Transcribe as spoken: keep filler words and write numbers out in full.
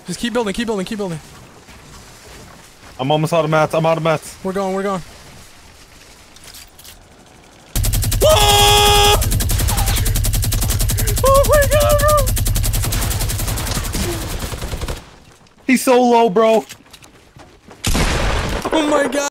Just keep building, keep building, keep building. I'm almost out of mats. I'm out of mats. We're going, we're going. Oh my god, bro! He's so low, bro. Oh my god!